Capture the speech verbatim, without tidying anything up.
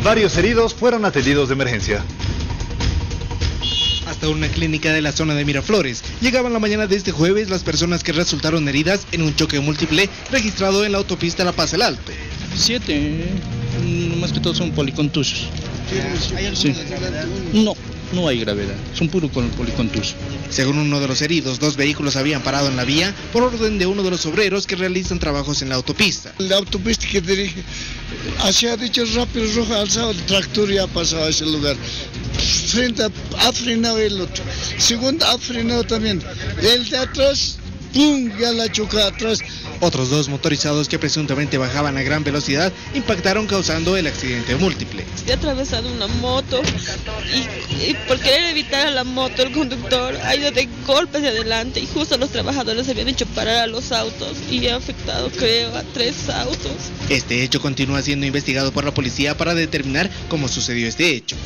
Varios heridos fueron atendidos de emergencia. Hasta una clínica de la zona de Miraflores llegaban la mañana de este jueves las personas que resultaron heridas en un choque múltiple registrado en la autopista La Paz El Alto. Siete, más que todo son policontusos. Sí. No, no hay gravedad, son puro policontusos. Según uno de los heridos, dos vehículos habían parado en la vía por orden de uno de los obreros que realizan trabajos en la autopista. La autopista que dirige hacia dicho rápido rojo alzado, el tractor ya ha pasado a ese lugar. Frente a, ha frenado el otro. Segundo ha frenado también. El de atrás, ¡pum!, ya la choca atrás. Otros dos motorizados que presuntamente bajaban a gran velocidad impactaron causando el accidente múltiple. Se ha atravesado una moto y, y por querer evitar a la moto el conductor ha ido de golpe hacia adelante y justo los trabajadores habían hecho parar a los autos y ha afectado, creo, a tres autos. Este hecho continúa siendo investigado por la policía para determinar cómo sucedió este hecho.